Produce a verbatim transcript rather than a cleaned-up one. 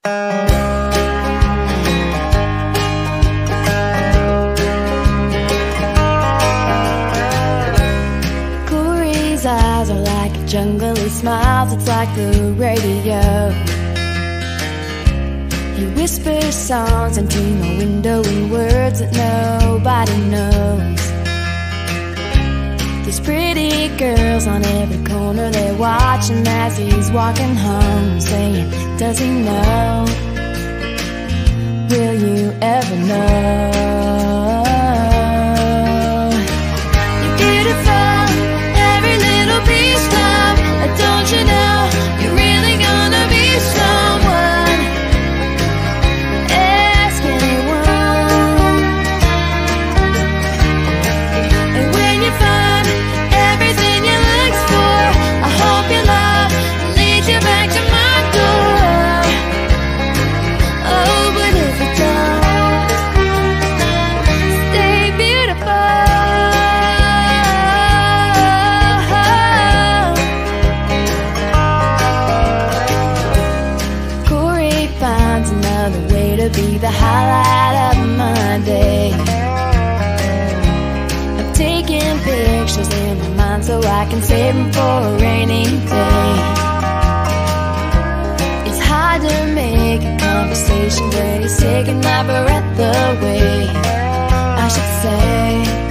Corey's eyes are like a jungle, he smiles, it's like the radio. He whispers songs into my window in words that nobody knows. These pretty girls on every corner, they're watching as he's walking home, saying, does he know? Will you ever know? You're beautiful, every little piece of, don't you know? You're really gonna be someone. Ask anyone. And when you find everything you look for, I hope your love leads you back to my door. Oh, but if it don't, stay beautiful. Corey finds another way to be the highlight of my day. I'm taking pictures in my mind so I can save them for a rainy day. It's hard to make a conversation when he's taking my breath away, I should say.